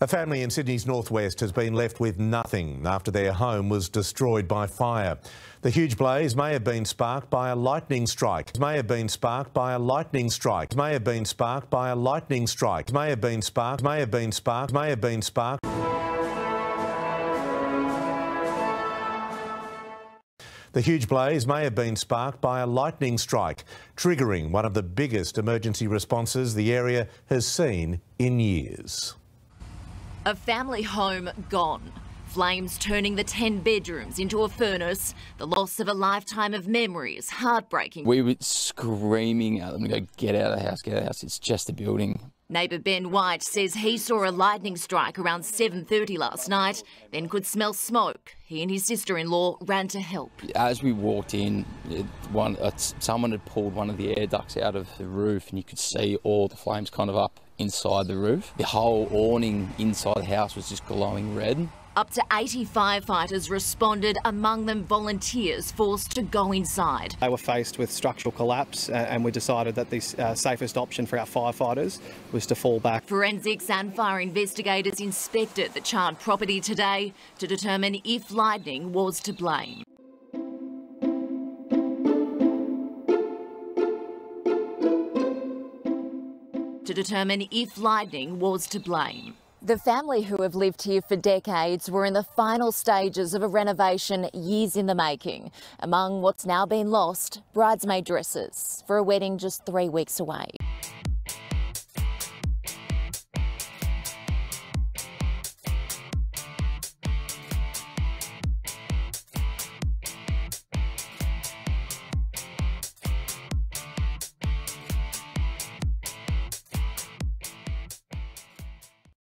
A family in Sydney's northwest has been left with nothing after their home was destroyed by fire. The huge blaze may have been sparked by a lightning strike. May have been sparked by a lightning strike. May have been sparked by a lightning strike. May have been sparked. May have been sparked. May have been sparked. The huge blaze may have been sparked by a lightning strike, triggering one of the biggest emergency responses the area has seen in years. A family home gone. Flames turning the 10 bedrooms into a furnace. The loss of a lifetime of memories, heartbreaking. We were screaming at them to go, get out of the house, get out of the house. It's just a building. Neighbour Ben White says he saw a lightning strike around 7:30 last night, then could smell smoke. He and his sister-in-law ran to help. As we walked in, someone had pulled one of the air ducts out of the roof and you could see all the flames kind of up inside the roof. The whole awning inside the house was just glowing red. Up to 80 firefighters responded, among them volunteers forced to go inside. They were faced with structural collapse and we decided that the safest option for our firefighters was to fall back. Forensics and fire investigators inspected the charred property today to determine if lightning was to blame. The family, who have lived here for decades, were in the final stages of a renovation years in the making. Among what's now been lost, bridesmaid dresses for a wedding just 3 weeks away.